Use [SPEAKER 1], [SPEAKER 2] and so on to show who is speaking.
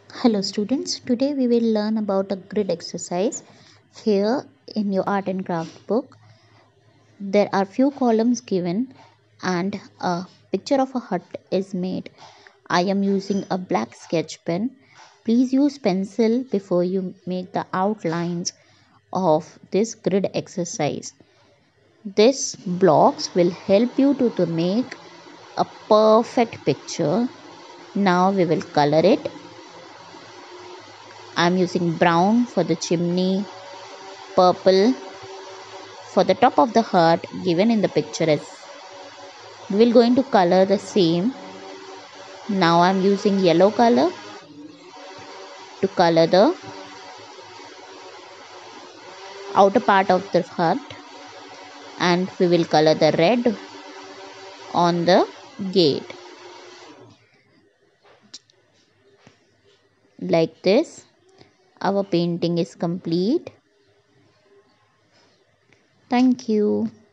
[SPEAKER 1] Hello students, today we will learn about a grid exercise. Here in your art and craft book, there are few columns given and a picture of a hut is made. I am using a black sketch pen. Please use pencil before you make the outlines of this grid exercise. This blocks will help you to make a perfect picture. Now we will color it. I am using brown for the chimney, purple for the top of the hut given in the picture is. We will going to color the same. Now I am using yellow color to color the outer part of the hut, and we will color the red on the gate. Like this, our painting is complete. Thank you.